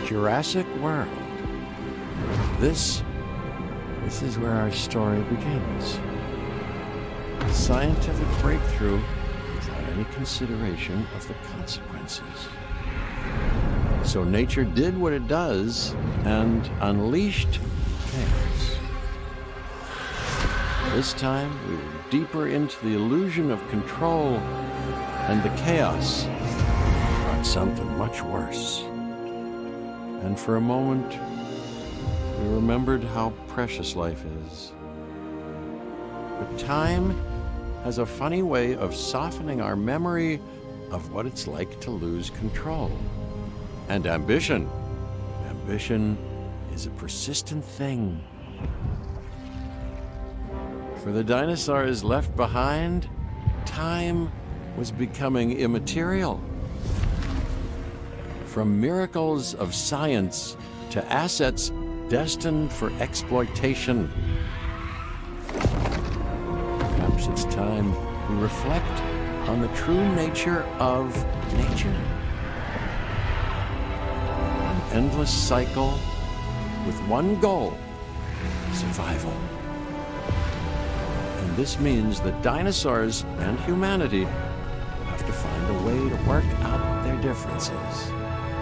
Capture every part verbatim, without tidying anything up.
Jurassic World. This, this is where our story begins. A scientific breakthrough without any consideration of the consequences. So nature did what it does and unleashed chaos. This time, we were deeper into the illusion of control, and the chaos brought something much worse. And for a moment, we remembered how precious life is. But time has a funny way of softening our memory of what it's like to lose control. And ambition. Ambition is a persistent thing. For the dinosaurs left behind, time was becoming immaterial. From miracles of science to assets destined for exploitation. Perhaps it's time we reflect on the true nature of nature. An endless cycle with one goal: survival. And this means that dinosaurs and humanity will have to find a way to work out their differences.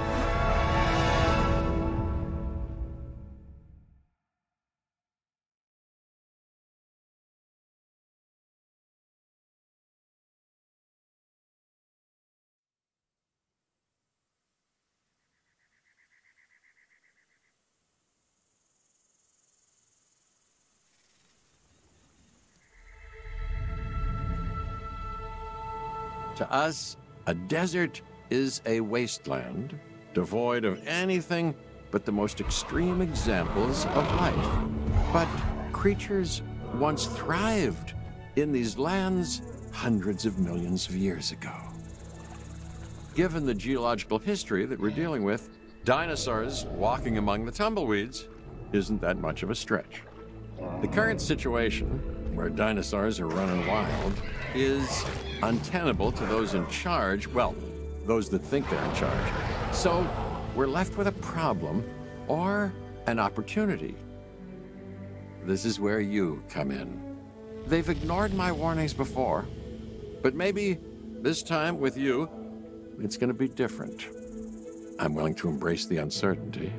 To us, a desert is a wasteland, devoid of anything but the most extreme examples of life. But creatures once thrived in these lands hundreds of millions of years ago. Given the geological history that we're dealing with, dinosaurs walking among the tumbleweeds isn't that much of a stretch. The current situation, where dinosaurs are running wild, is untenable to those in charge, well, those that think they're in charge. So we're left with a problem or an opportunity. This is where you come in. They've ignored my warnings before, but maybe this time with you, it's going to be different. I'm willing to embrace the uncertainty.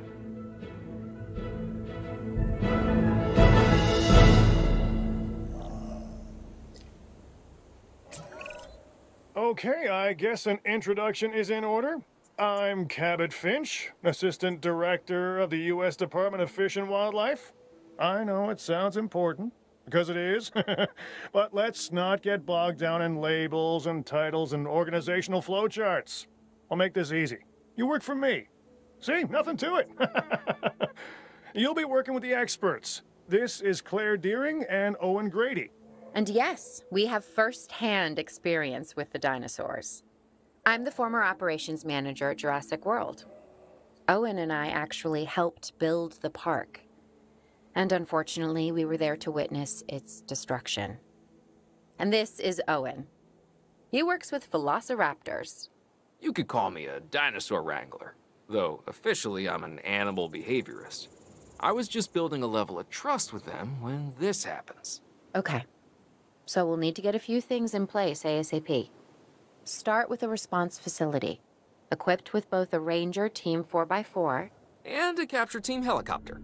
Okay, I guess an introduction is in order. I'm Cabot Finch, Assistant Director of the U S Department of Fish and Wildlife. I know it sounds important, because it is, but let's not get bogged down in labels and titles and organizational flowcharts. I'll make this easy. You work for me. See, nothing to it. You'll be working with the experts. This is Claire Deering and Owen Grady. And yes, we have first-hand experience with the dinosaurs. I'm the former operations manager at Jurassic World. Owen and I actually helped build the park. And unfortunately, we were there to witness its destruction. And this is Owen. He works with velociraptors. You could call me a dinosaur wrangler, though officially I'm an animal behaviorist. I was just building a level of trust with them when this happens. Okay. So we'll need to get a few things in place ASAP. Start with a response facility, equipped with both a Ranger Team four by four and a capture team helicopter.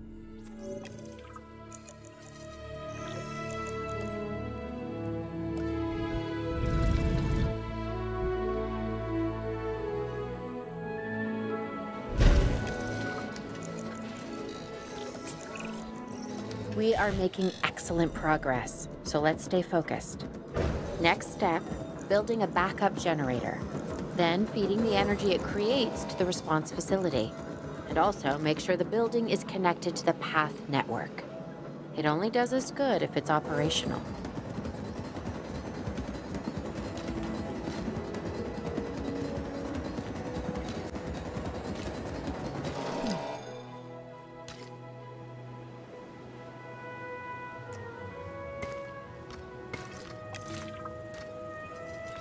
We are making excellent progress, so let's stay focused. Next step, building a backup generator. Then feeding the energy it creates to the response facility. And also make sure the building is connected to the path network. It only does us good if it's operational.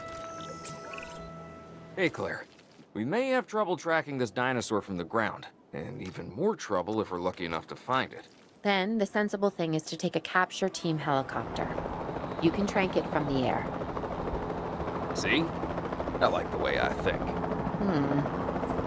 Hey, Claire. We may have trouble tracking this dinosaur from the ground. And even more trouble if we're lucky enough to find it. Then the sensible thing is to take a capture team helicopter. You can trank it from the air. See? I like the way I think. Hmm.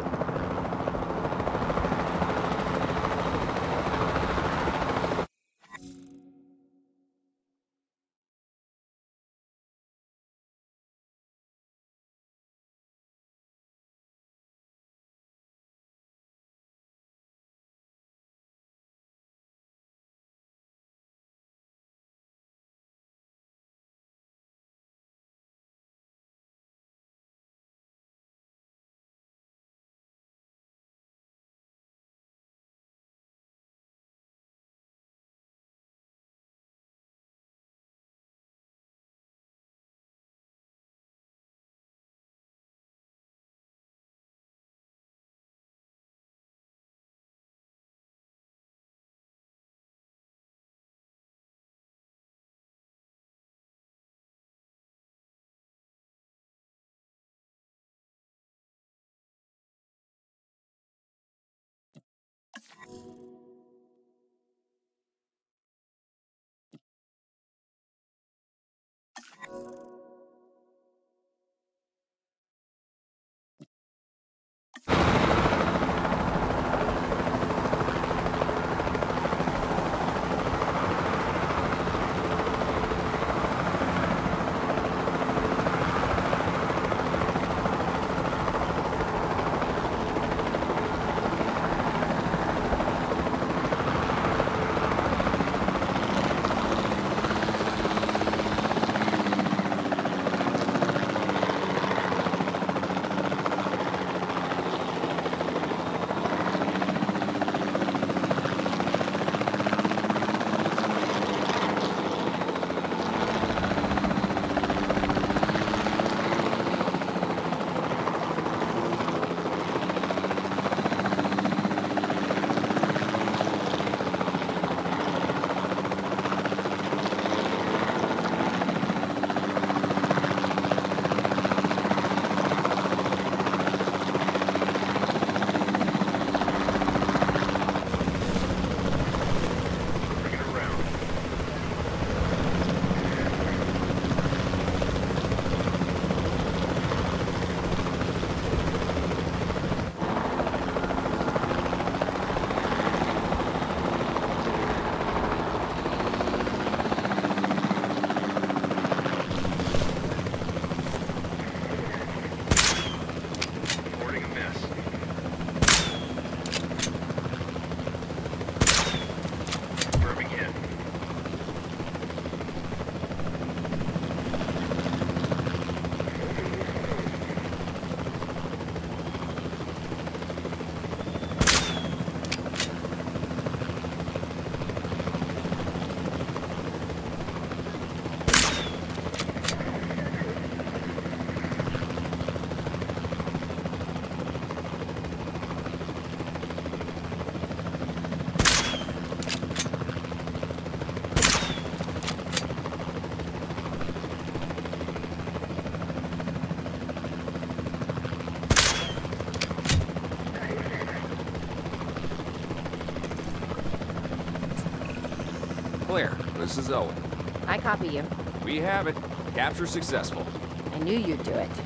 Claire, this is Owen. I copy you. We have it. Capture successful. I knew you'd do it.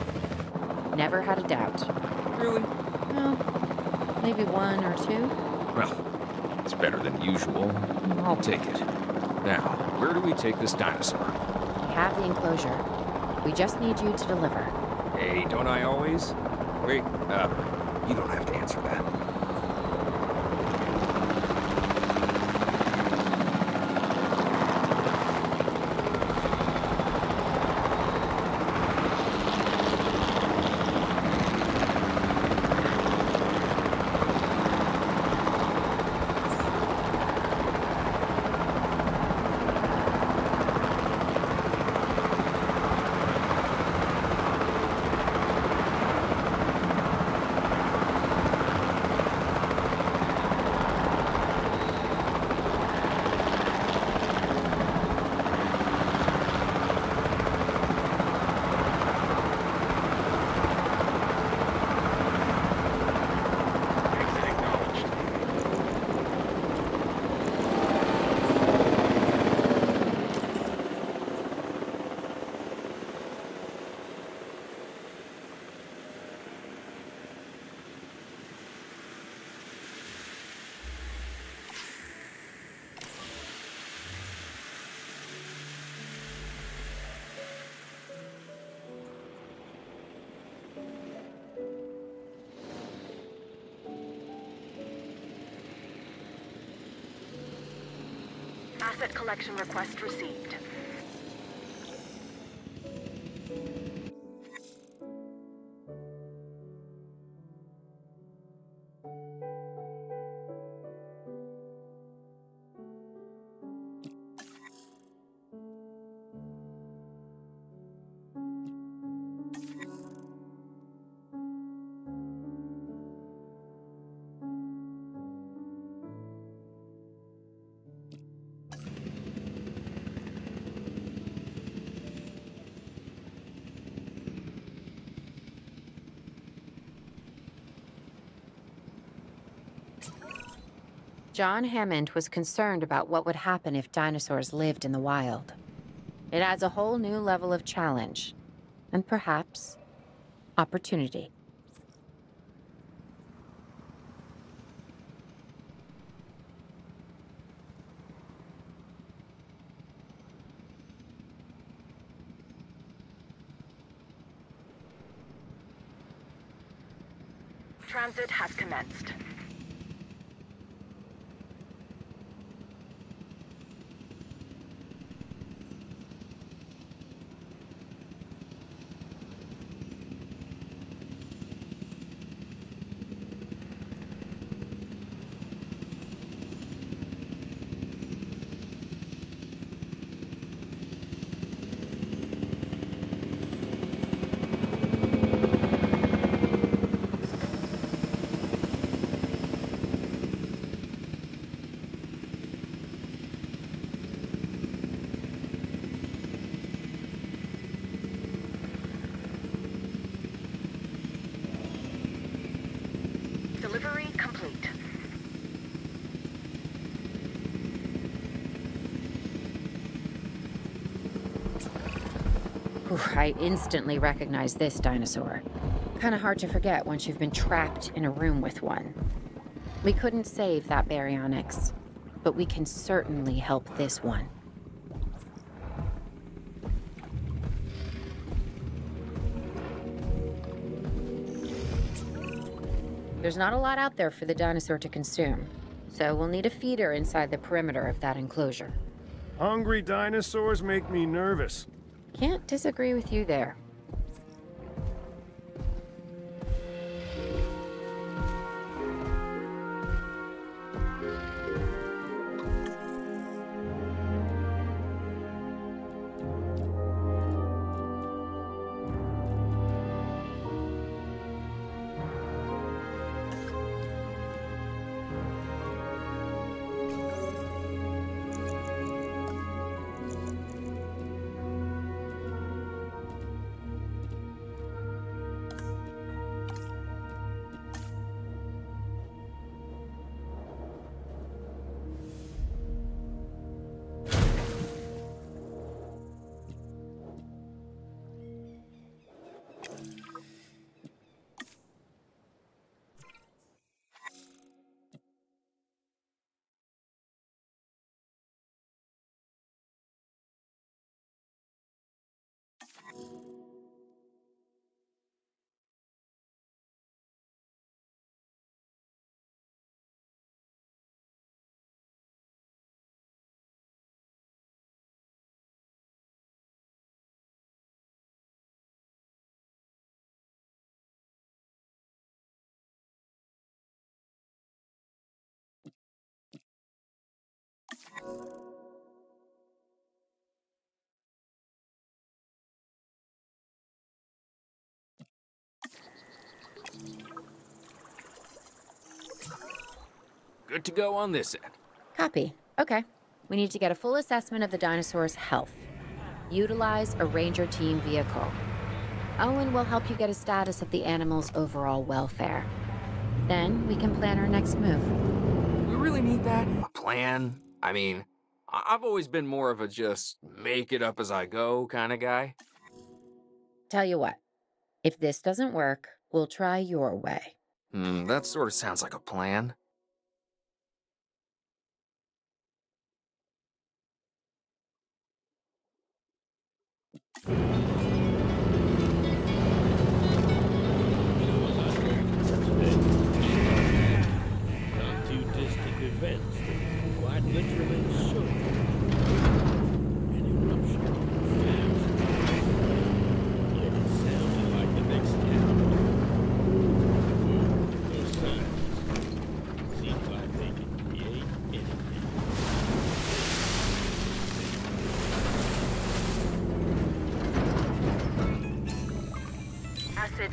Never had a doubt. Really? Well, maybe one or two. Well, it's better than usual. I'll take it. Now, where do we take this dinosaur? We have the enclosure. We just need you to deliver. Hey, don't I always? Wait, uh, you don't have to answer that. Asset collection request received. John Hammond was concerned about what would happen if dinosaurs lived in the wild. It adds a whole new level of challenge, and perhaps opportunity. Transit has commenced. Delivery complete. Whew, I instantly recognize this dinosaur. Kinda hard to forget once you've been trapped in a room with one. We couldn't save that baryonyx, but we can certainly help this one. There's not a lot out there for the dinosaur to consume, so we'll need a feeder inside the perimeter of that enclosure. Hungry dinosaurs make me nervous. Can't disagree with you there. Good to go on this end. Copy. Okay. We need to get a full assessment of the dinosaur's health. Utilize a ranger team vehicle. Owen will help you get a status of the animal's overall welfare. Then we can plan our next move. We really need that? A plan? I mean, I- I've always been more of a just make it up as I go kind of guy. Tell you what, if this doesn't work, we'll try your way. Hmm, that sort of sounds like a plan. Not too distant events, quite literally sure.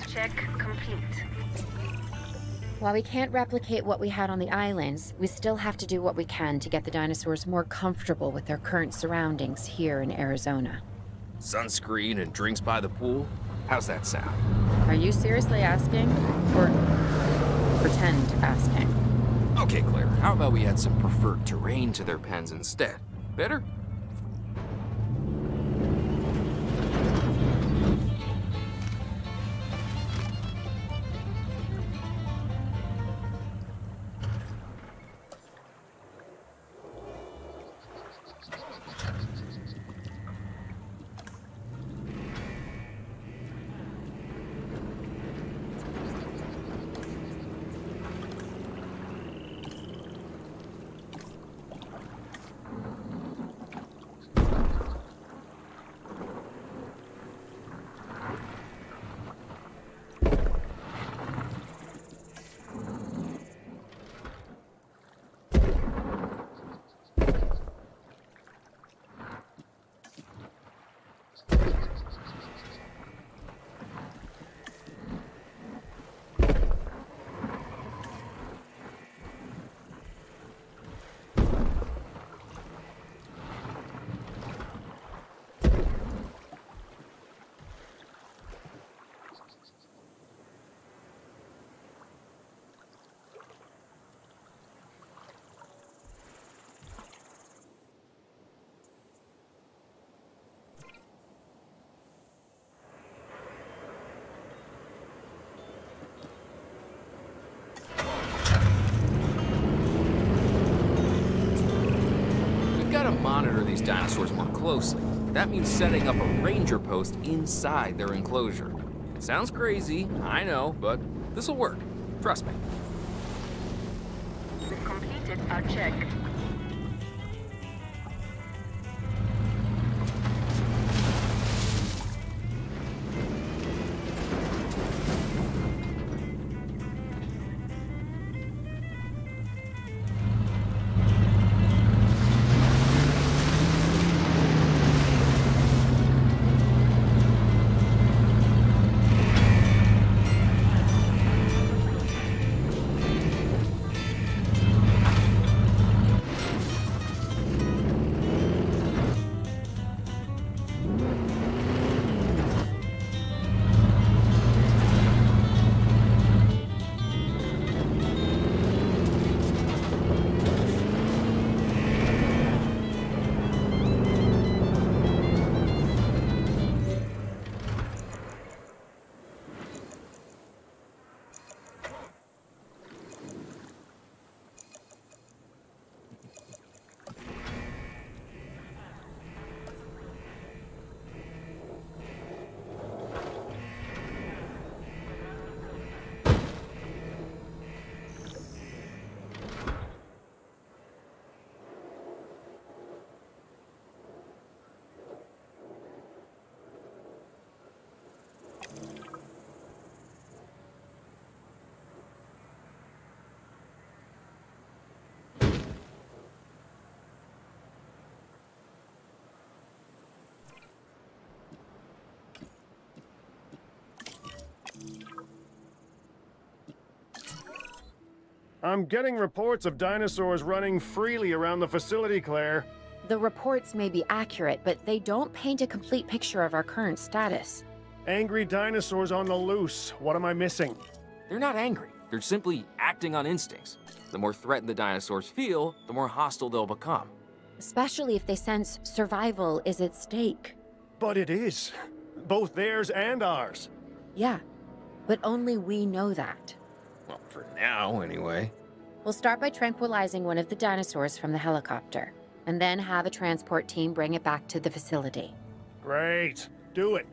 Check complete. While we can't replicate what we had on the islands, we still have to do what we can to get the dinosaurs more comfortable with their current surroundings here in Arizona. Sunscreen and drinks by the pool? How's that sound? Are you seriously asking? Or pretend asking? Okay, Claire, how about we add some preferred terrain to their pens instead? Better? Monitor these dinosaurs more closely. That means setting up a ranger post inside their enclosure. Sounds crazy, I know, but this'll work. Trust me. We've completed our check. I'm getting reports of dinosaurs running freely around the facility, Claire. The reports may be accurate, but they don't paint a complete picture of our current status. Angry dinosaurs on the loose. What am I missing? They're not angry. They're simply acting on instincts. The more threatened the dinosaurs feel, the more hostile they'll become. Especially if they sense survival is at stake. But it is. Both theirs and ours. Yeah, but only we know that. Well, for now, anyway. We'll start by tranquilizing one of the dinosaurs from the helicopter, and then have a transport team bring it back to the facility. Great. Do it.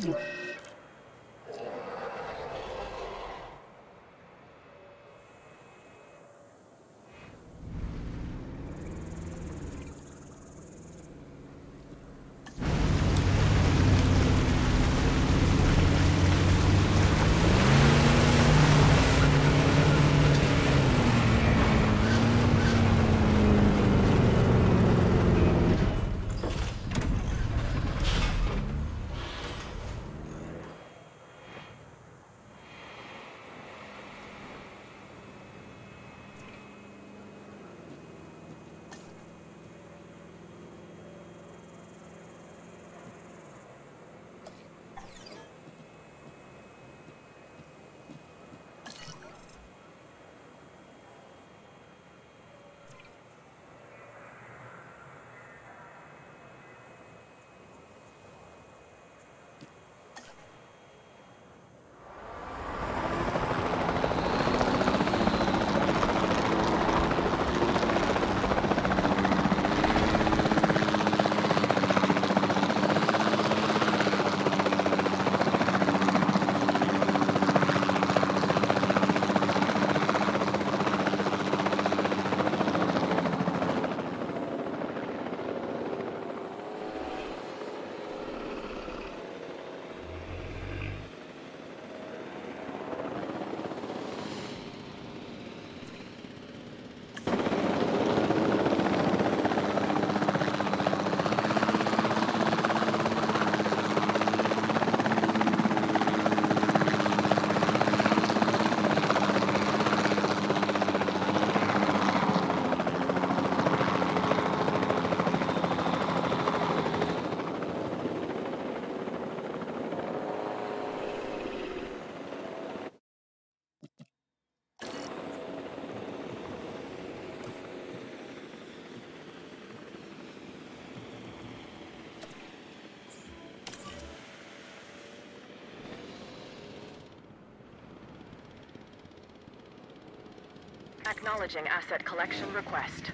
Acknowledging asset collection request.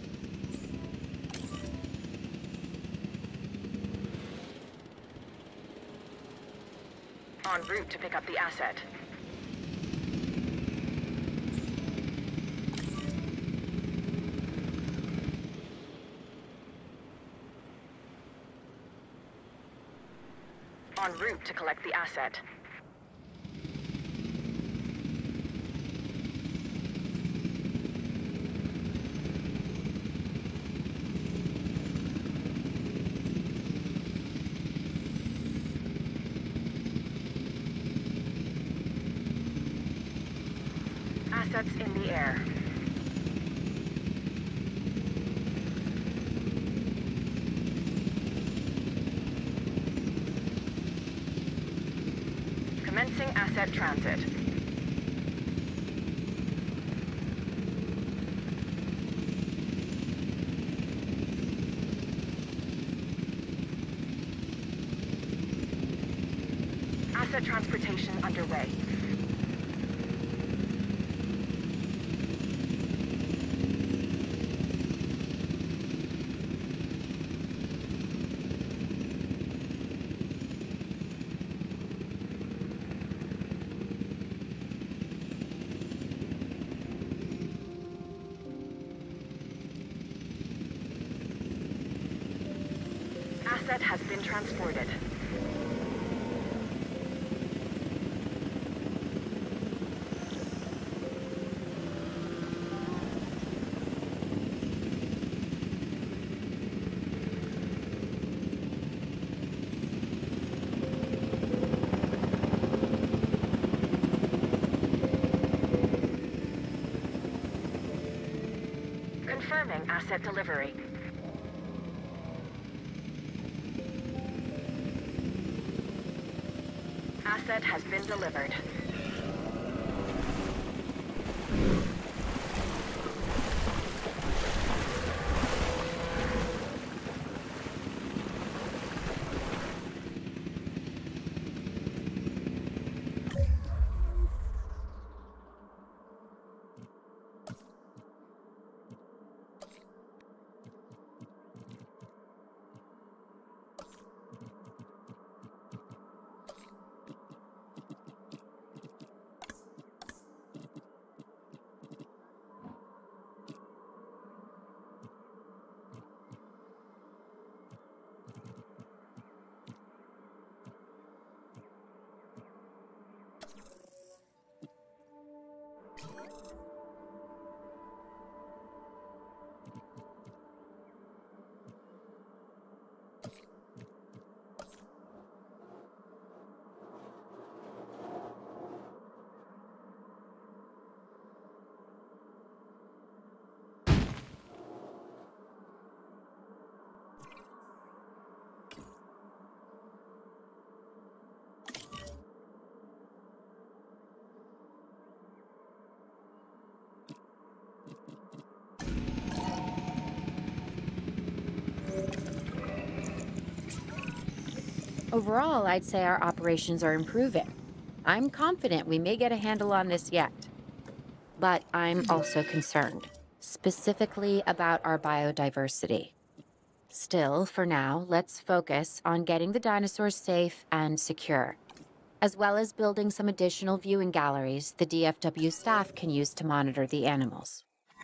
En route to pick up the asset. En route to collect the asset. Assets in the air. Commencing asset transit. Asset transportation underway. Asset has been transported. Confirming asset delivery. Asset has been delivered. Overall, I'd say our operations are improving. I'm confident we may get a handle on this yet. But I'm also concerned, specifically about our biodiversity. Still, for now, let's focus on getting the dinosaurs safe and secure, as well as building some additional viewing galleries the D F W staff can use to monitor the animals.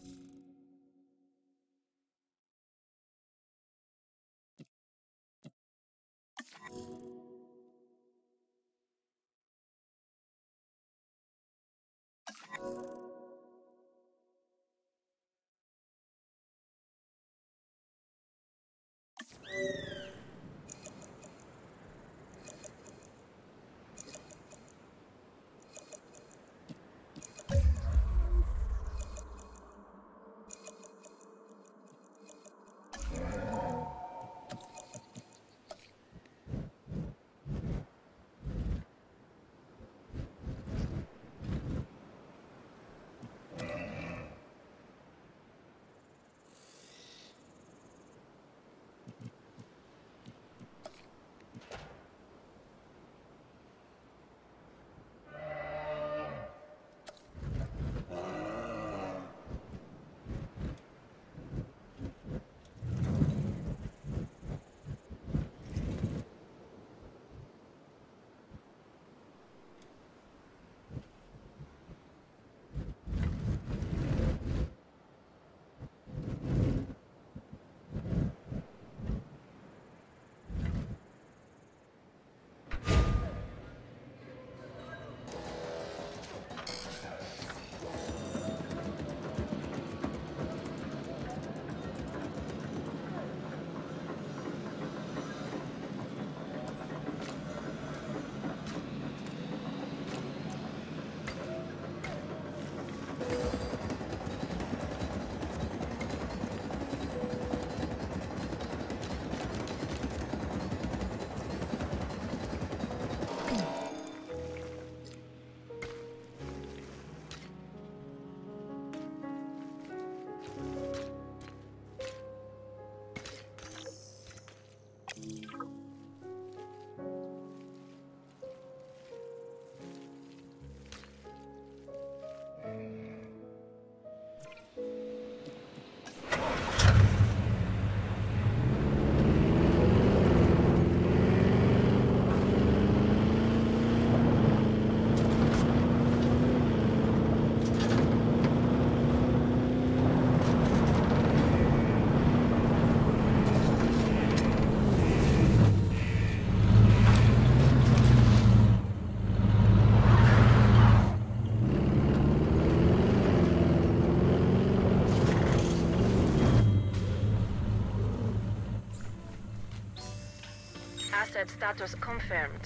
Asset status confirmed.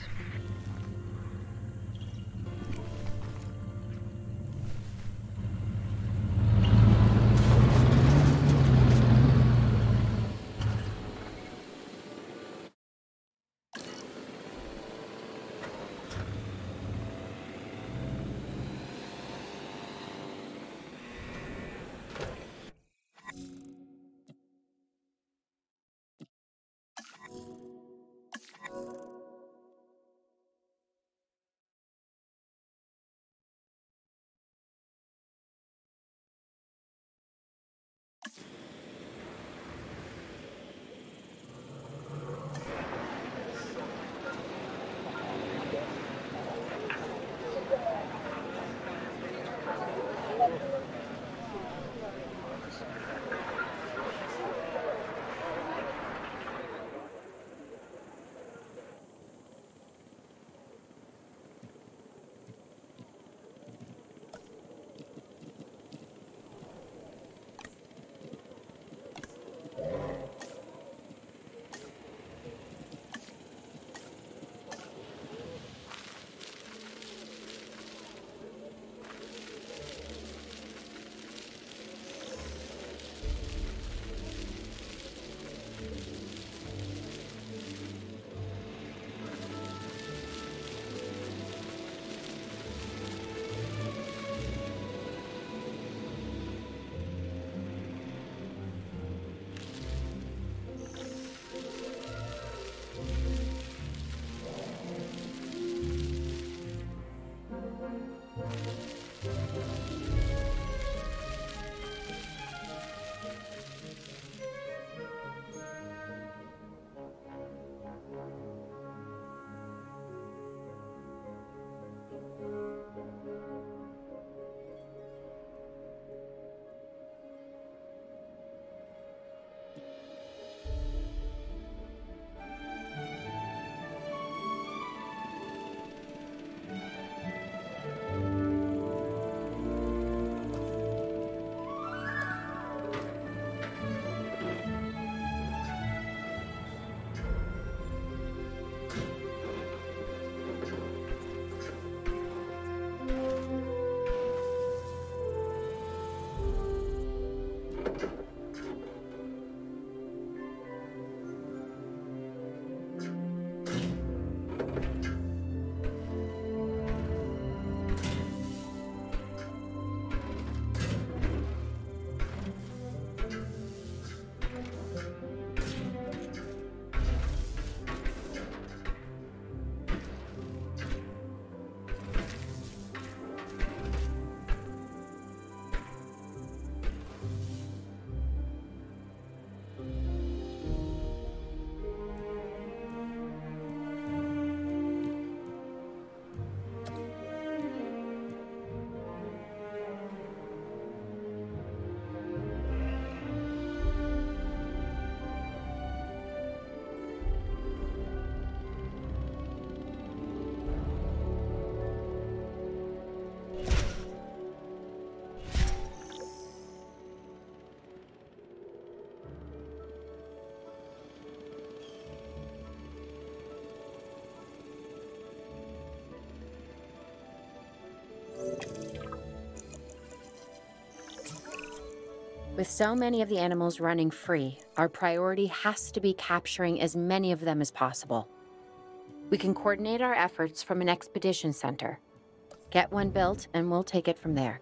With so many of the animals running free, our priority has to be capturing as many of them as possible. We can coordinate our efforts from an expedition center. Get one built, and we'll take it from there.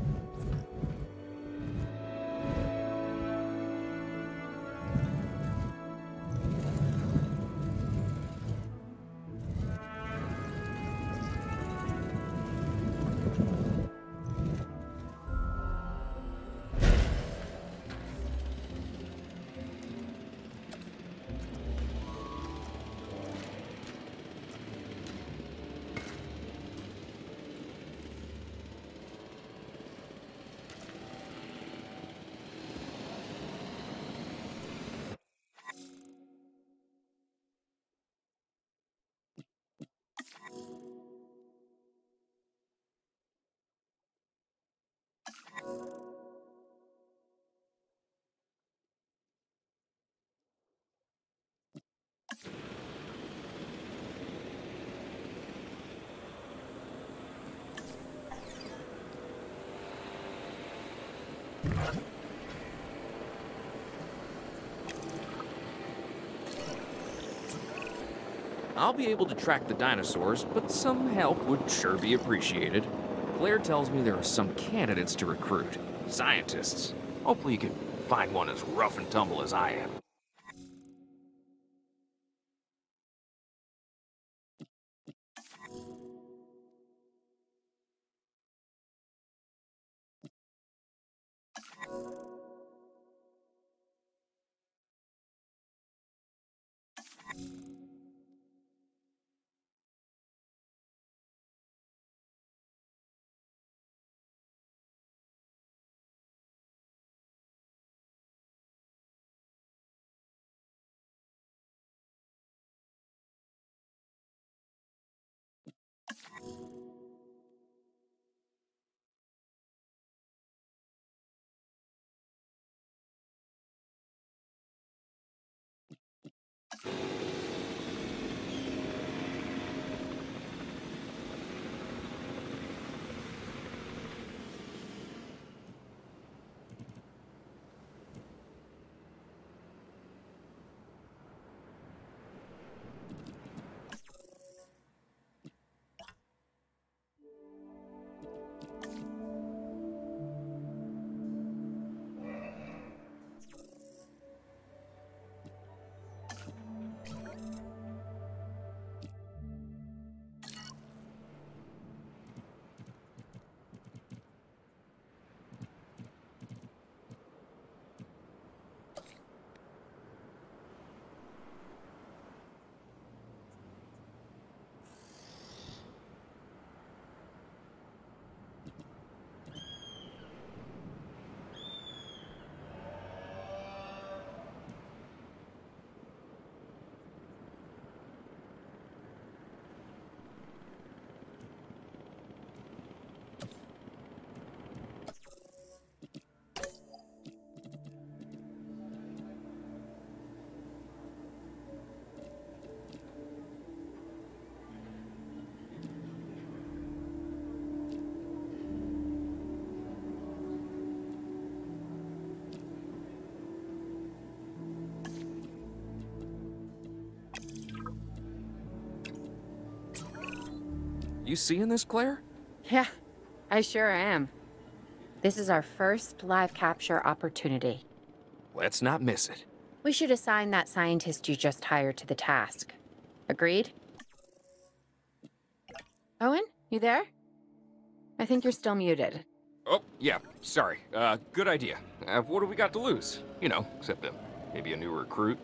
I'll be able to track the dinosaurs, but some help would sure be appreciated. Claire tells me there are some candidates to recruit. Scientists. Hopefully you can find one as rough and tumble as I am. You seeing this, Claire? Yeah, I sure am. This is our first live capture opportunity. Let's not miss it. We should assign that scientist you just hired to the task. Agreed? Owen, you there? I think you're still muted. Oh, yeah, sorry. Uh, good idea. Uh, what do we got to lose? You know, except uh, maybe a new recruit.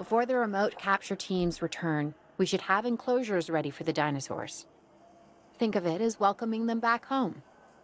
Before the remote capture teams return, we should have enclosures ready for the dinosaurs. Think of it as welcoming them back home.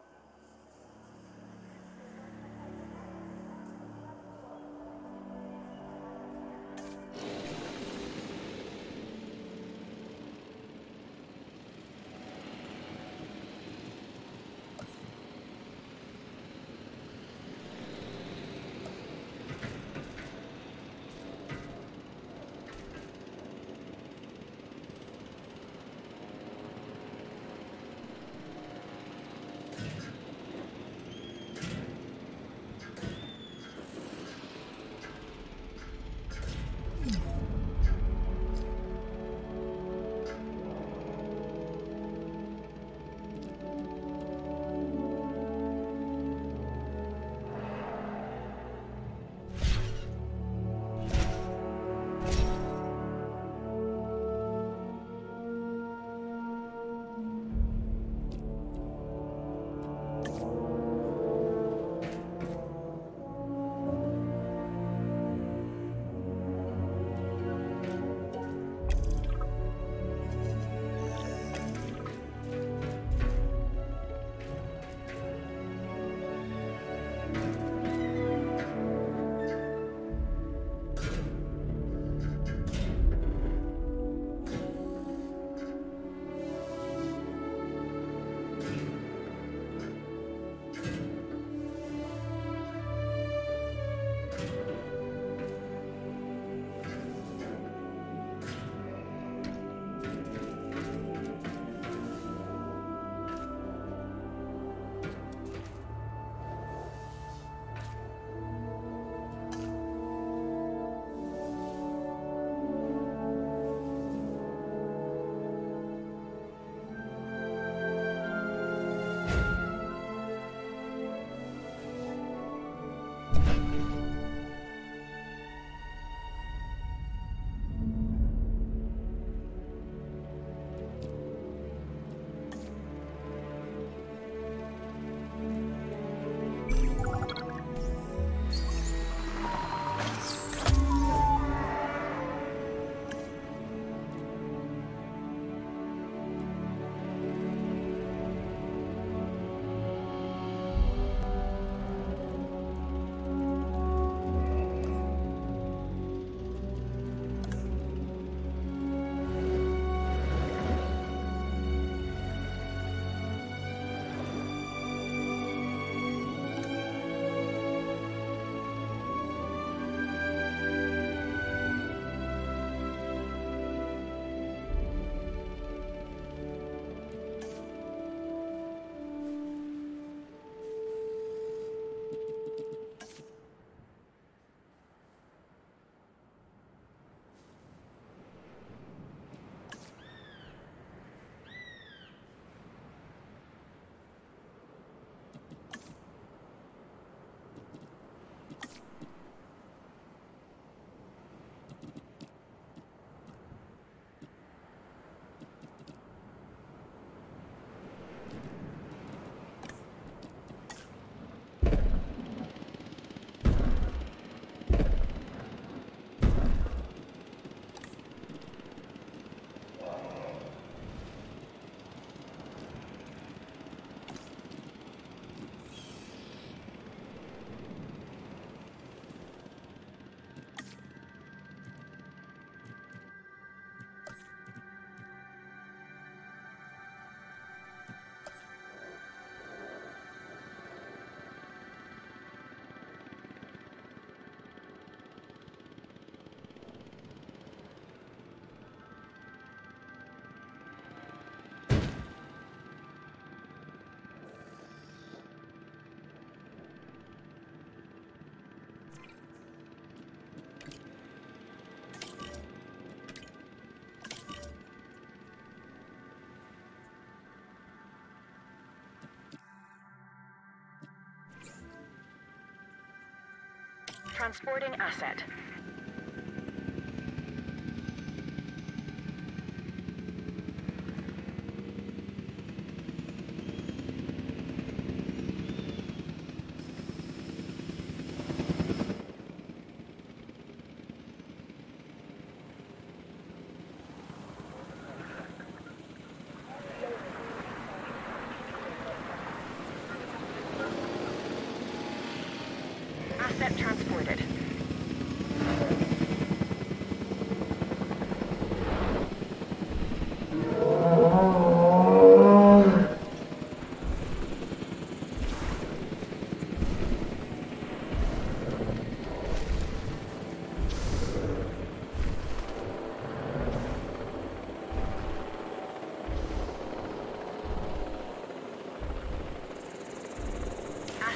Transporting asset.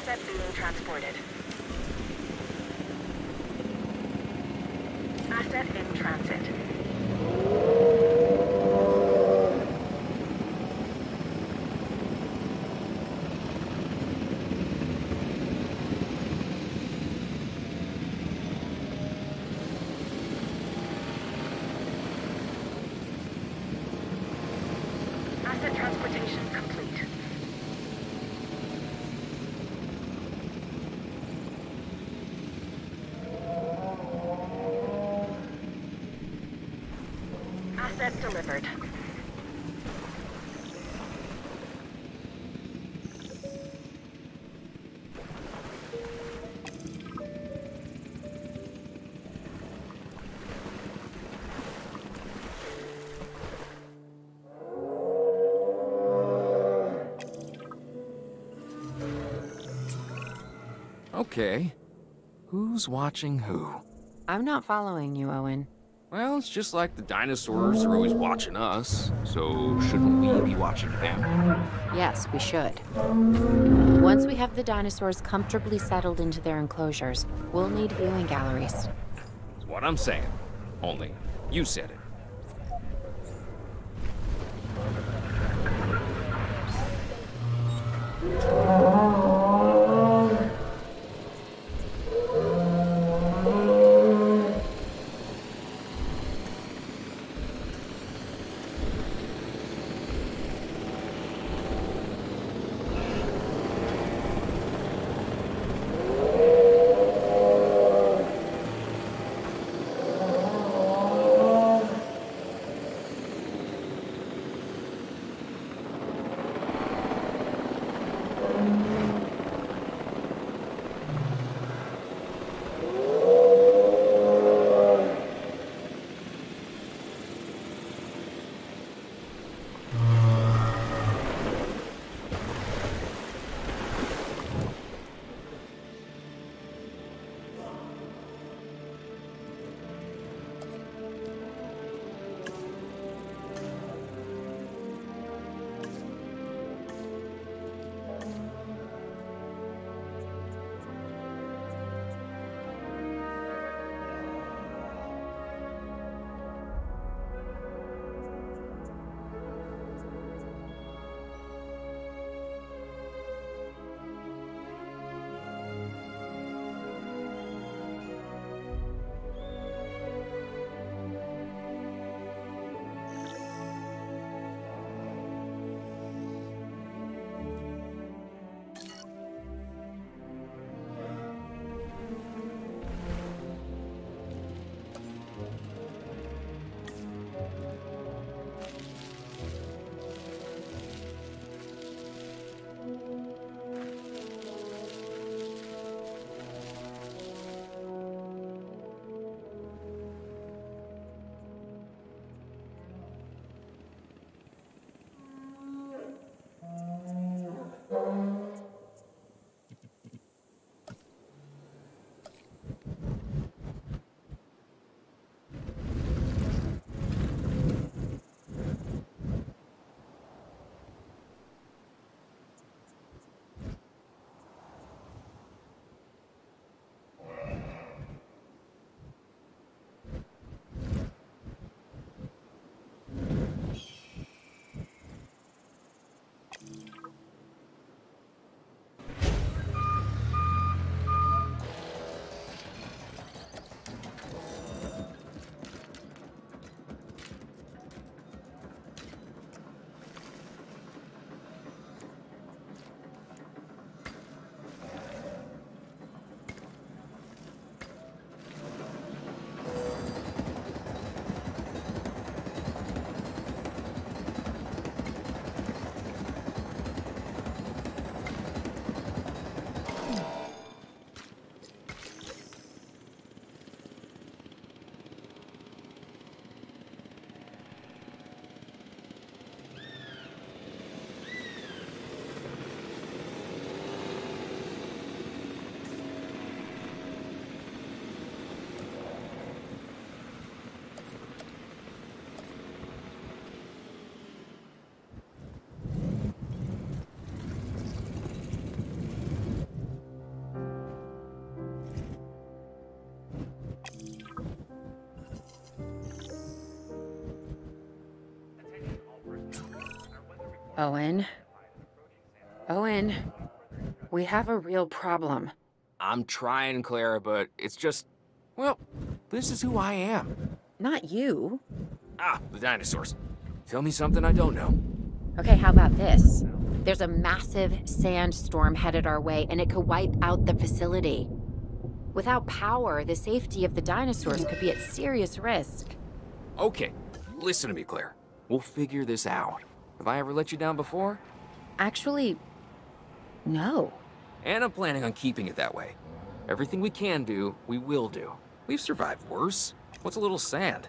Asset being transported. Asset in transit. Asset transportation complete. Asset delivered. Okay. Who's watching who? I'm not following you, Owen. Well, it's just like the dinosaurs are always watching us, so shouldn't we be watching them? Yes, we should. Once we have the dinosaurs comfortably settled into their enclosures, we'll need viewing galleries. That's what I'm saying. Only, you said it. Owen. Owen. We have a real problem. I'm trying, Clara, but it's just... Well, this is who I am. Not you. Ah, the dinosaurs. Tell me something I don't know. Okay, how about this? There's a massive sandstorm headed our way, and it could wipe out the facility. Without power, the safety of the dinosaurs could be at serious risk. Okay, listen to me, Claire. We'll figure this out. Have I ever let you down before? Actually, no. And I'm planning on keeping it that way. Everything we can do, we will do. We've survived worse. What's a little sand?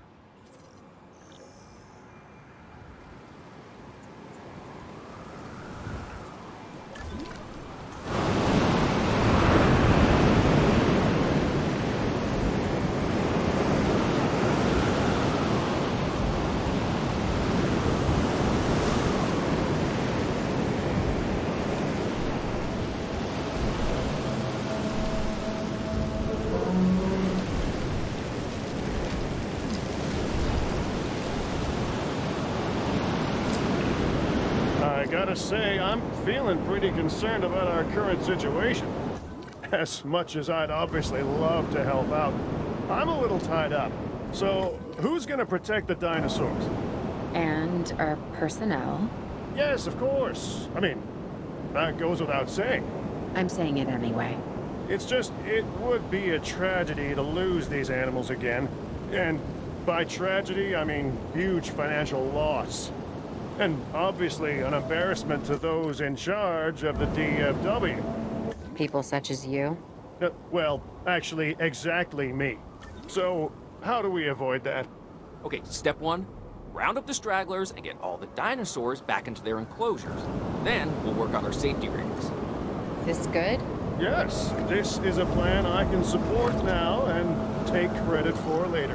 I gotta say, I'm feeling pretty concerned about our current situation. As much as I'd obviously love to help out, I'm a little tied up. So, who's gonna protect the dinosaurs? And our personnel. Yes, of course. I mean, that goes without saying. I'm saying it anyway. It's just, it would be a tragedy to lose these animals again. And by tragedy, I mean huge financial loss. And obviously an embarrassment to those in charge of the D F W. People such as you. Uh, well, actually, exactly me. So, how do we avoid that? Okay, step one, round up the stragglers and get all the dinosaurs back into their enclosures. Then we'll work on our safety rings. This good? Yes, this is a plan I can support now and take credit for later.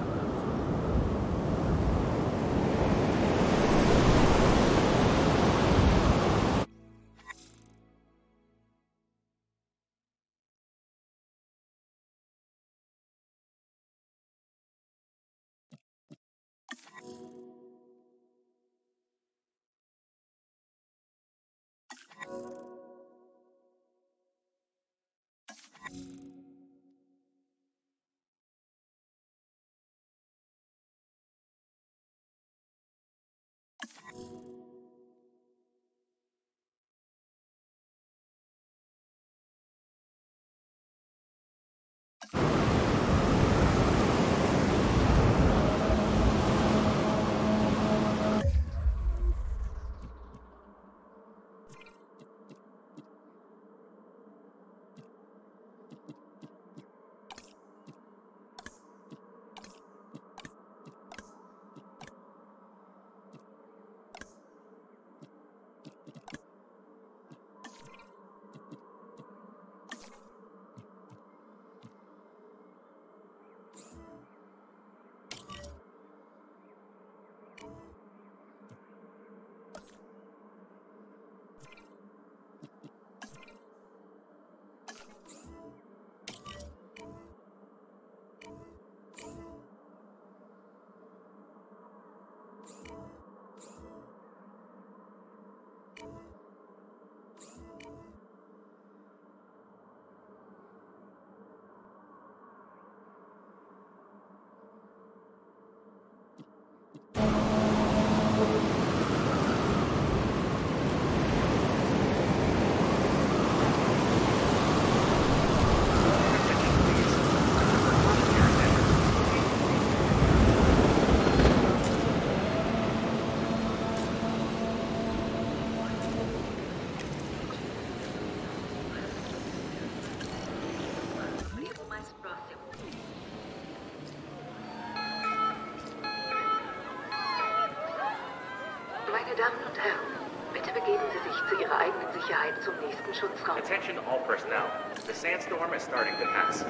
Meine Damen und Herren, bitte begeben Sie sich zu Ihrer eigenen Sicherheit zum nächsten Schutzraum. Attention all personnel. The sandstorm is starting to pass.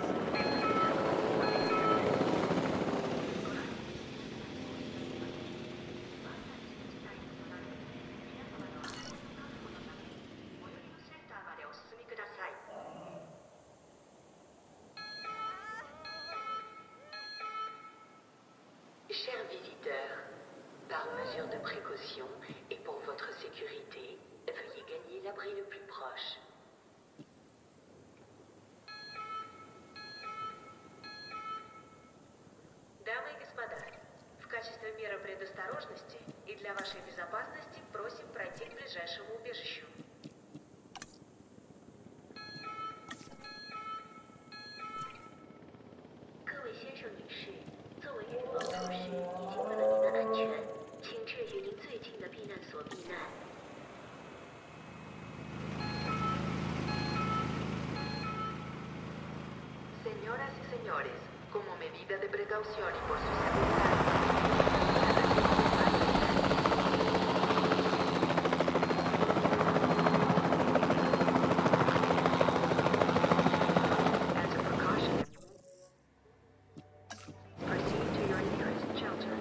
Chers visiteurs, par mesure mesure de précaution et pour votre sécurité, veuillez gagner l'abri le plus proche. Дамы и господа, в качестве меры предосторожности и для вашей безопасности просим пройти к ближайшему убежищу. Señoras y señores, como medida de precaución y por su As a precaution, proceed to your nearest shelter.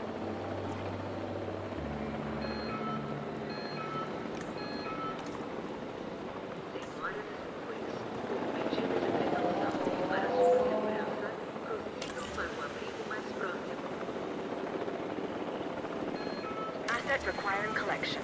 Señoras y señores, como medida de precaución para su segurança, prossiga para o abrigo mais próximo. Asset requiring collection.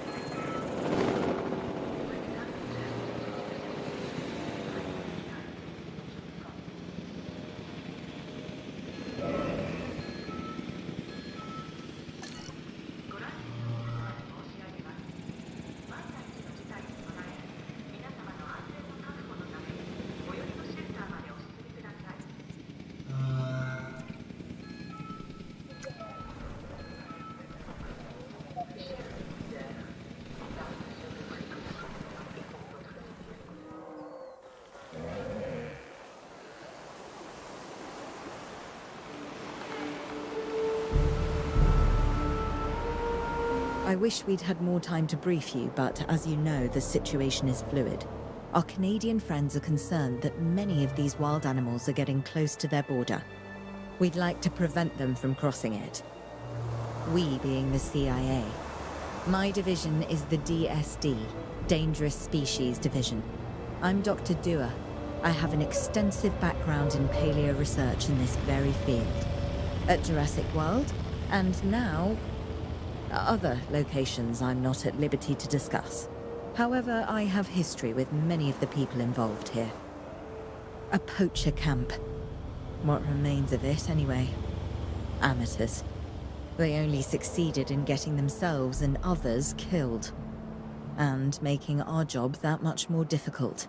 I wish we'd had more time to brief you, but as you know, the situation is fluid. Our Canadian friends are concerned that many of these wild animals are getting close to their border. We'd like to prevent them from crossing it. We being the C I A. My division is the D S D, Dangerous Species Division. I'm Doctor Dua. I have an extensive background in paleo research in this very field. At Jurassic World, and now other locations I'm not at liberty to discuss. However, I have history with many of the people involved here. A poacher camp. What remains of it, anyway? Amateurs. They only succeeded in getting themselves and others killed. And making our job that much more difficult.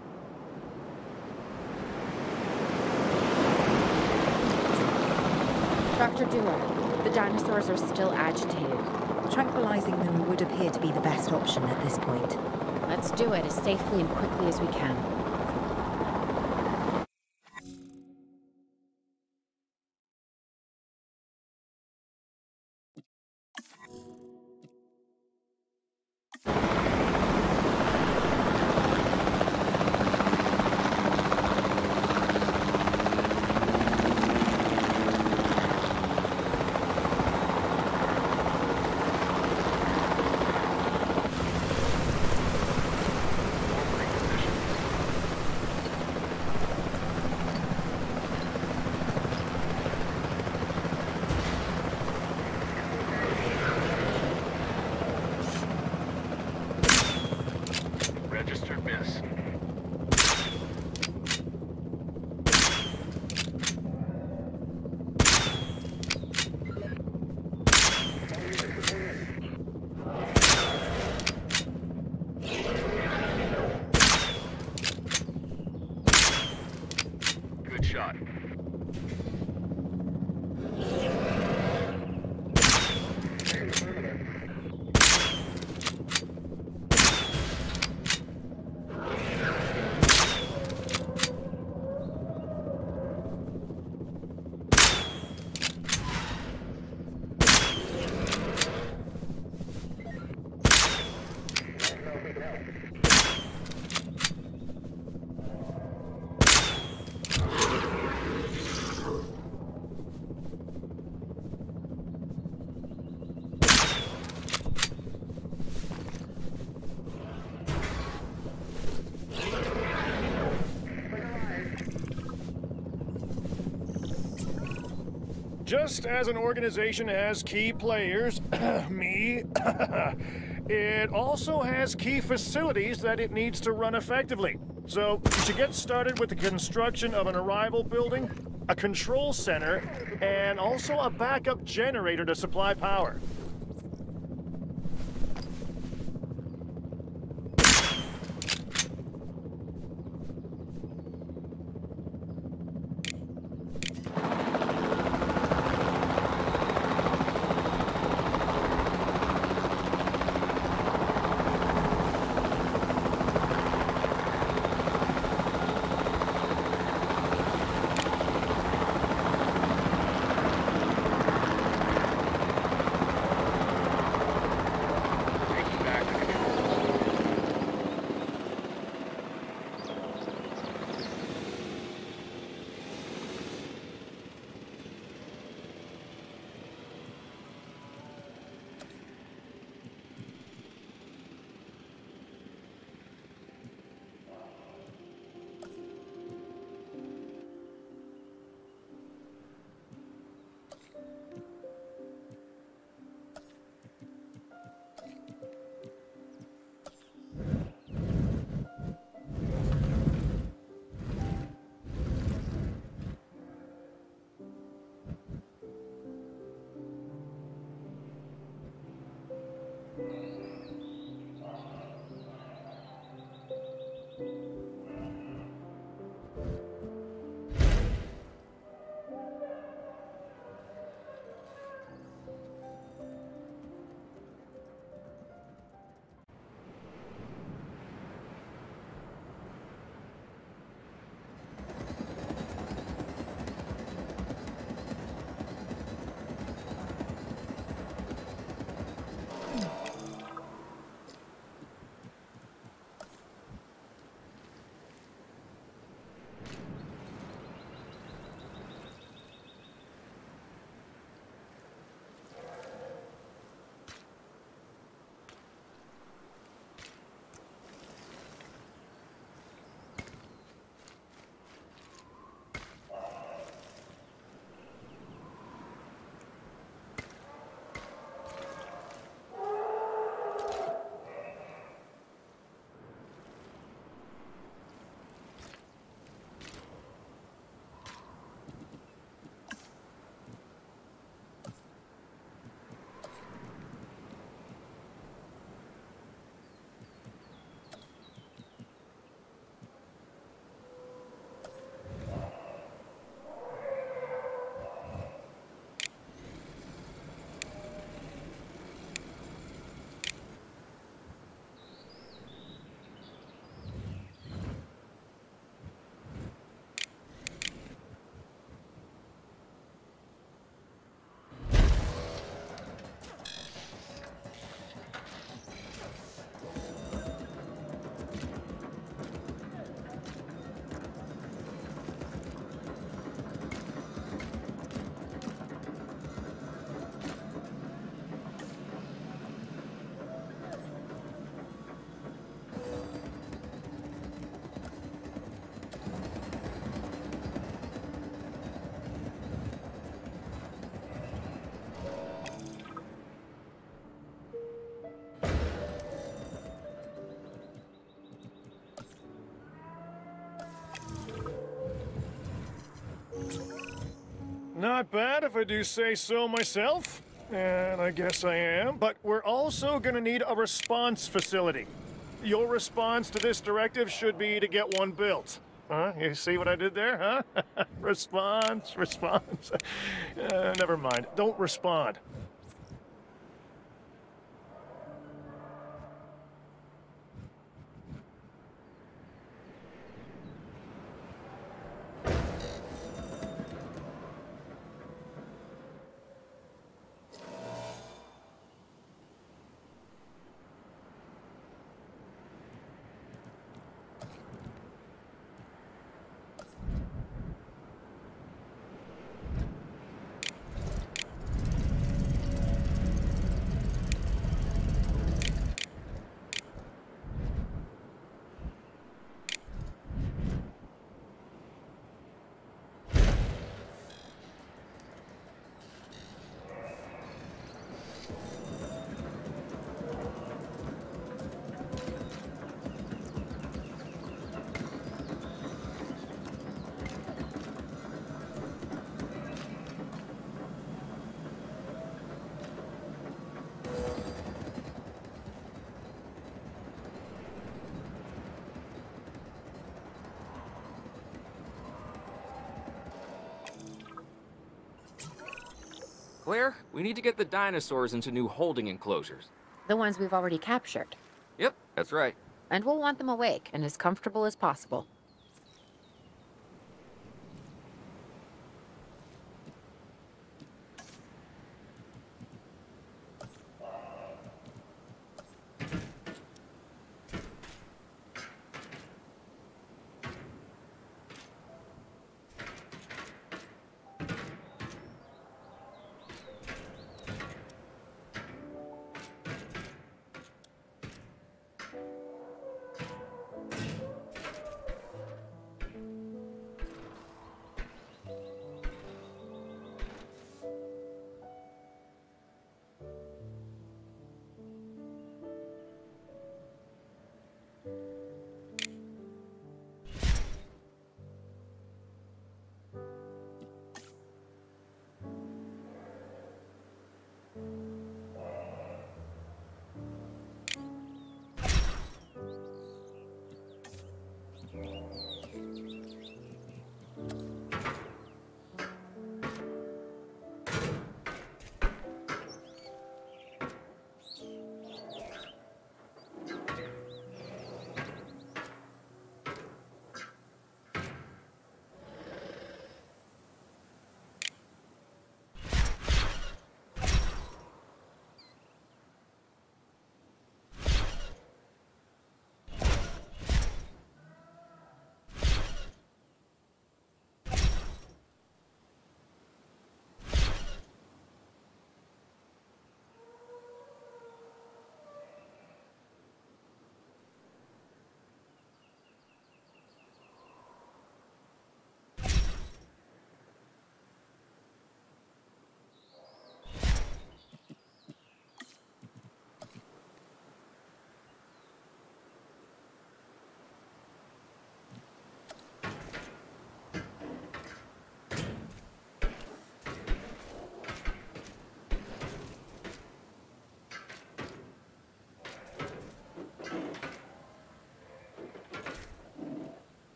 Doctor Dua, the dinosaurs are still agitated. Tranquilizing them would appear to be the best option at this point. Let's do it as safely and quickly as we can. Registered miss. Good shot. Just as an organization has key players, me, it also has key facilities that it needs to run effectively. So, you should get started with the construction of an arrival building, a control center, and also a backup generator to supply power. Not bad if I do say so myself. And I guess I am. But we're also gonna need a response facility. Your response to this directive should be to get one built. Huh? You see what I did there, huh? Response, response. Uh, never mind. Don't respond. Claire, we need to get the dinosaurs into new holding enclosures. The ones we've already captured. Yep, that's right. And we'll want them awake and as comfortable as possible.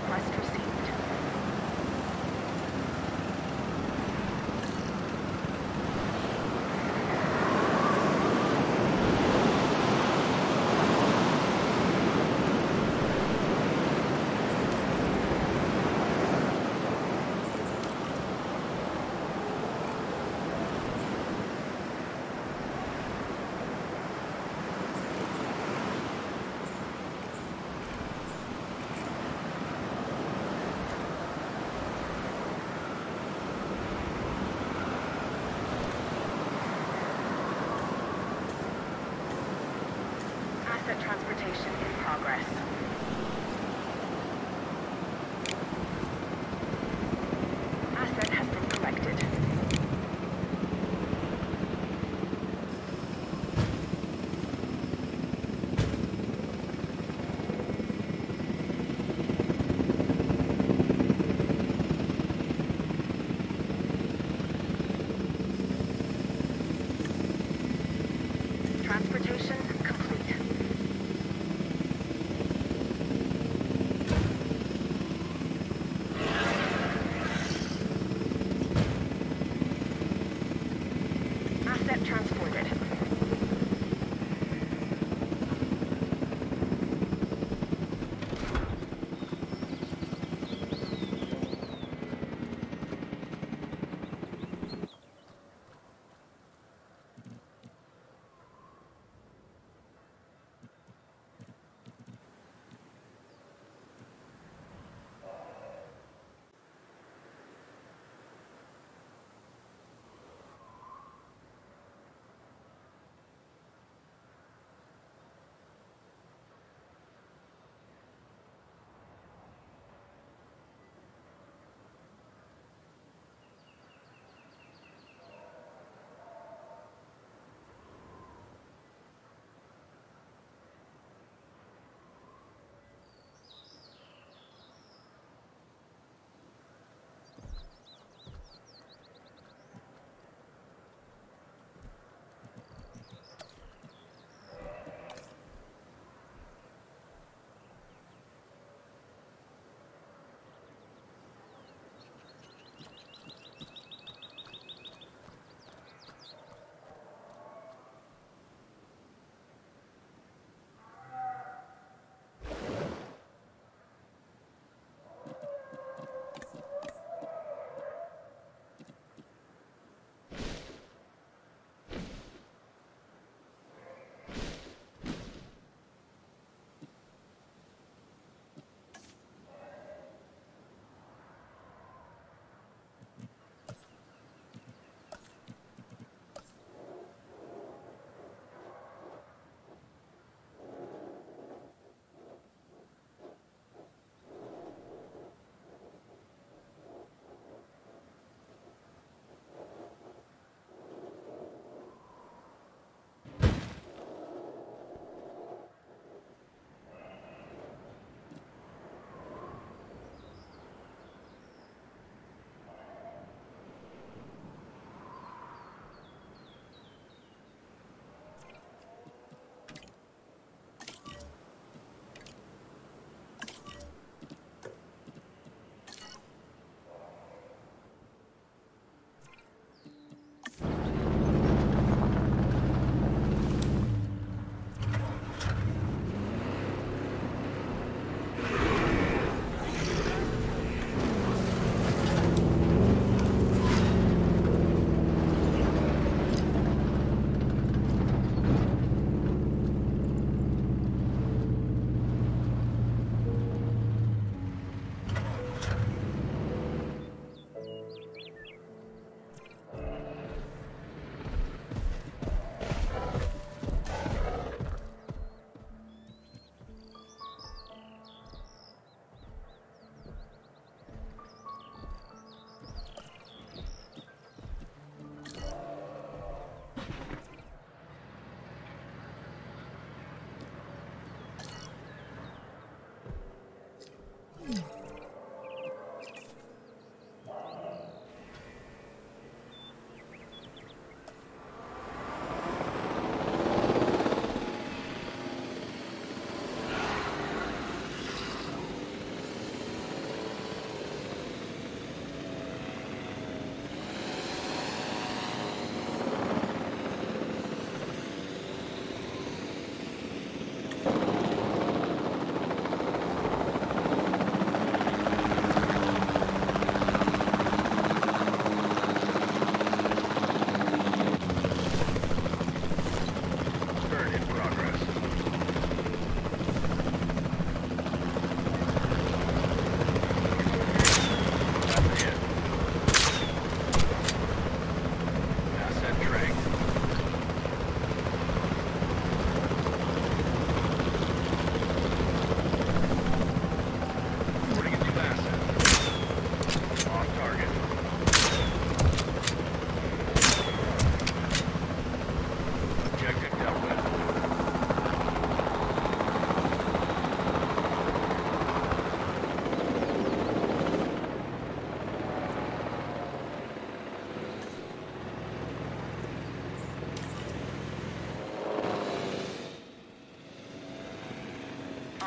Request received. Asset transportation in progress. Asset has been collected. Transportation complete. Asset transported.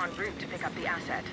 En route to pick up the asset.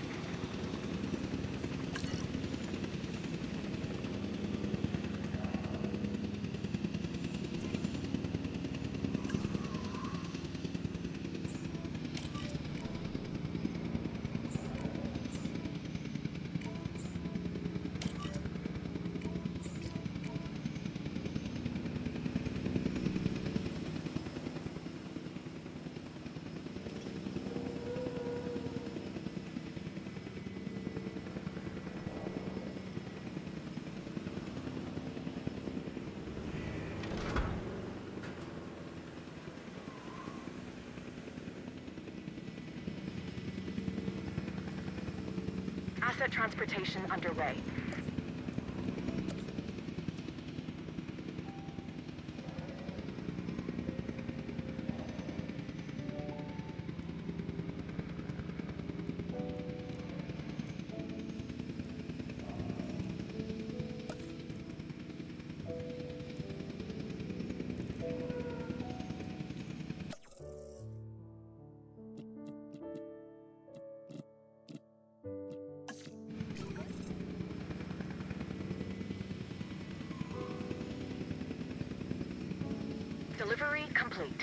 Asset transportation underway. Delivery complete.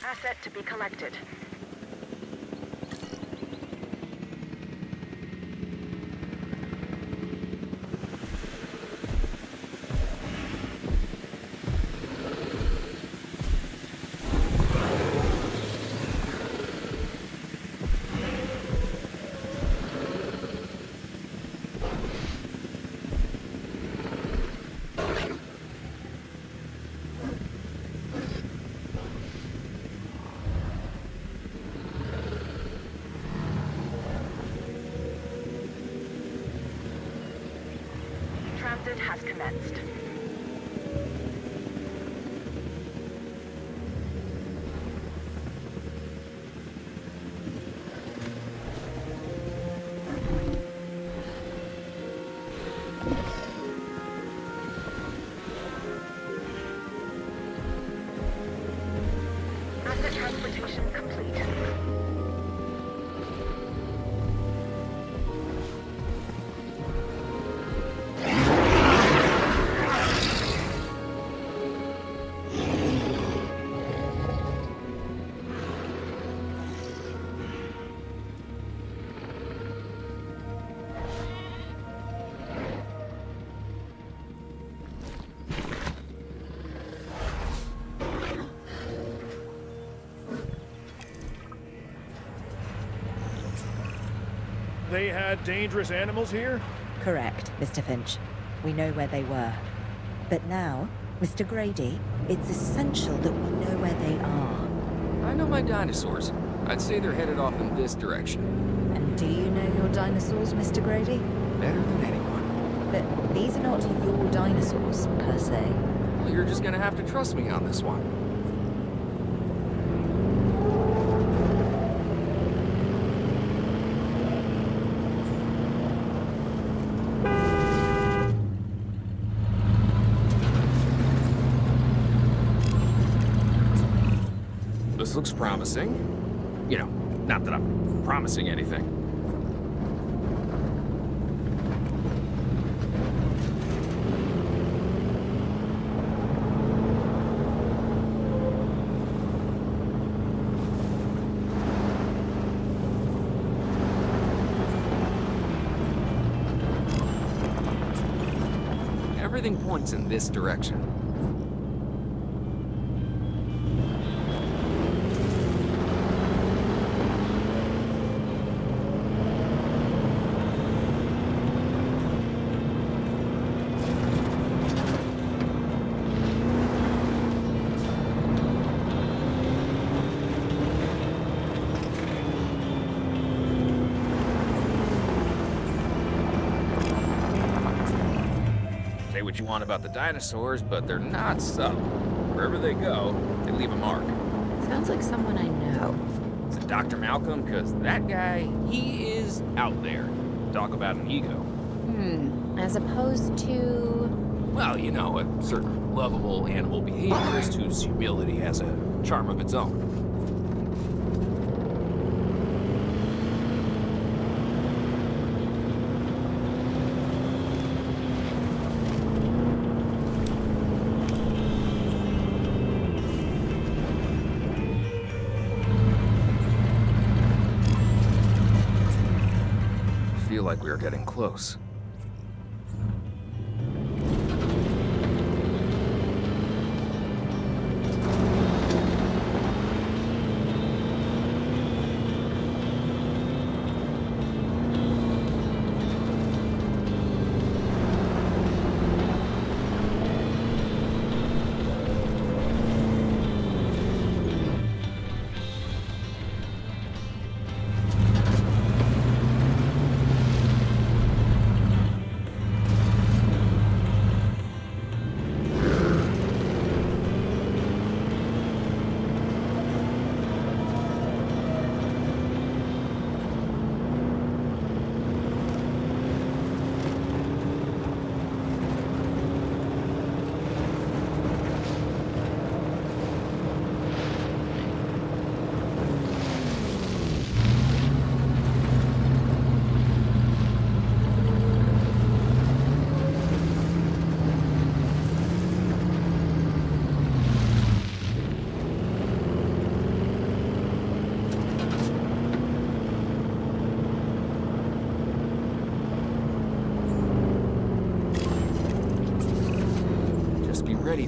Asset to be collected. Transit has commenced. Asset transportation complete. They had dangerous animals here? Correct, Mister Finch. We know where they were. But now, Mister Grady, it's essential that we know where they are. I know my dinosaurs. I'd say they're headed off in this direction. And do you know your dinosaurs, Mister Grady? Better than anyone. But these are not your dinosaurs, per se. Well, you're just gonna have to trust me on this one. This looks promising. You know, not that I'm promising anything. Everything points in this direction. Say what you want about the dinosaurs, but they're not subtle. Wherever they go, they leave a mark. Sounds like someone I know. Is it Doctor Malcolm? Because that guy, he is out there. Talk about an ego. Hmm. As opposed to... Well, you know, a certain lovable animal behaviorist whose humility has a charm of its own. I feel like we are getting close.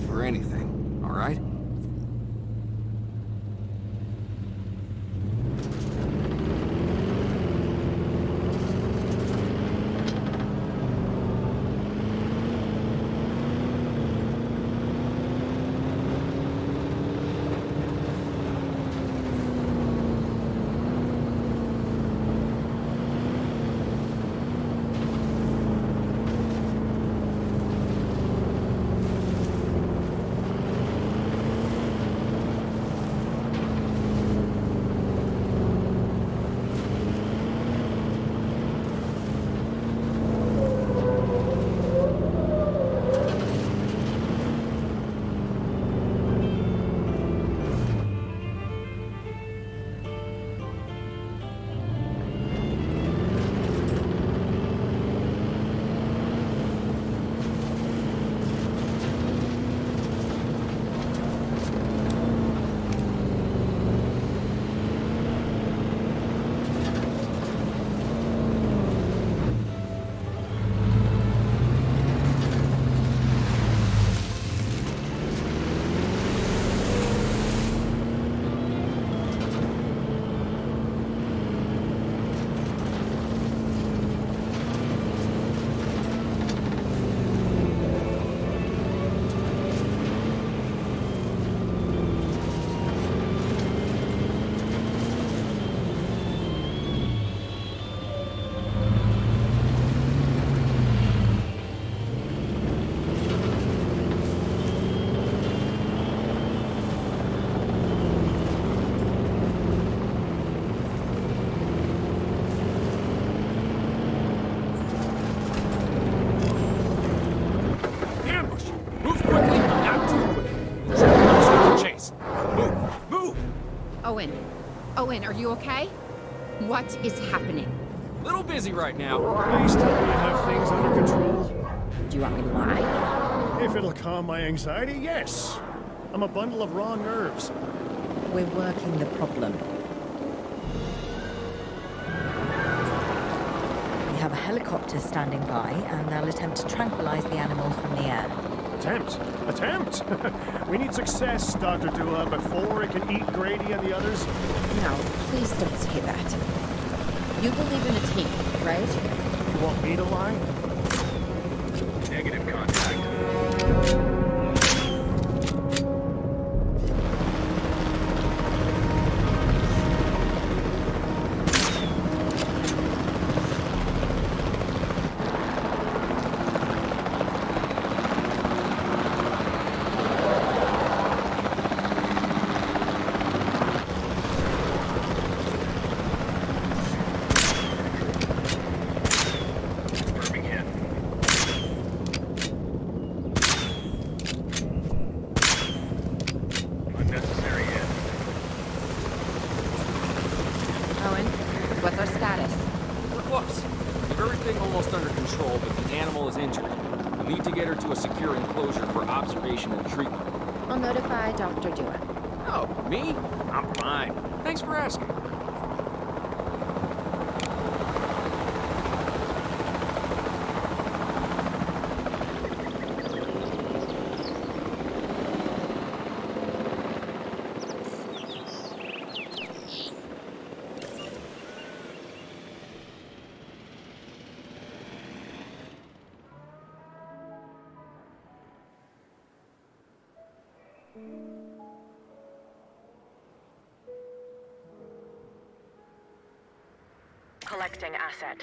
for anything, all right? Owen. Owen, are you okay? What is happening? Little busy right now. Please tell me I have things under control. Do you want me to lie? If it'll calm my anxiety, yes. I'm a bundle of raw nerves. We're working the problem. We have a helicopter standing by, and they'll attempt to tranquilize the animal from the air. Attempt? Attempt? We need success, Doctor Dua, before it can eat Grady and the others. No, please don't say that. You believe in a team, right? You want me to lie? Negative contact. I'll notify Doctor Dua. Oh, me? I'm fine. Thanks for asking. Collecting asset.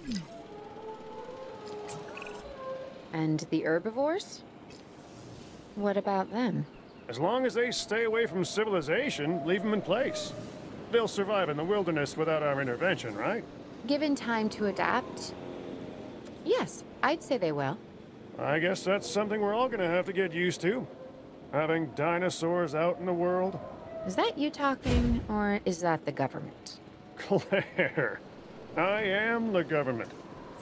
And the herbivores? What about them? As long as they stay away from civilization, leave them in place. They'll survive in the wilderness without our intervention, right? Given time to adapt? Yes, I'd say they will. I guess that's something we're all gonna have to get used to. Having dinosaurs out in the world. Is that you talking, or is that the government? Claire, I am the government.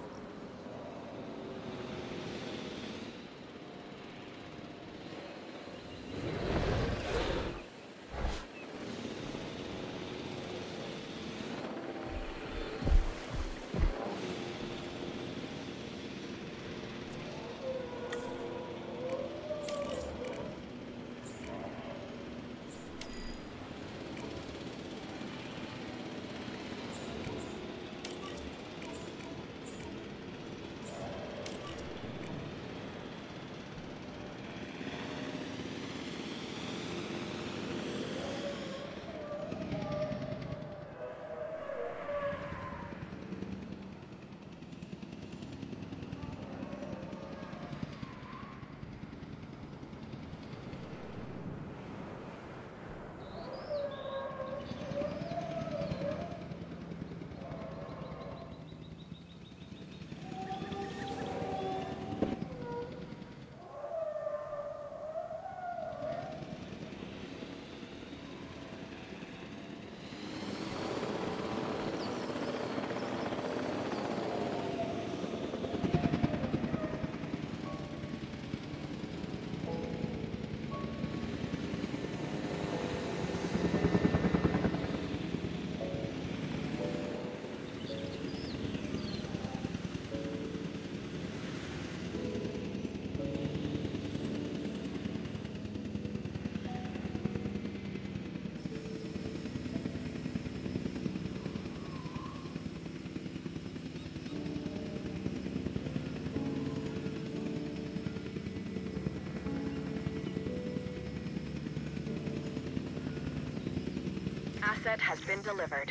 Asset has been delivered.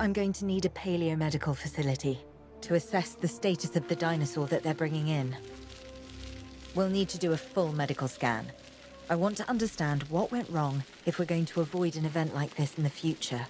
I'm going to need a paleomedical facility to assess the status of the dinosaur that they're bringing in. We'll need to do a full medical scan. I want to understand what went wrong if we're going to avoid an event like this in the future.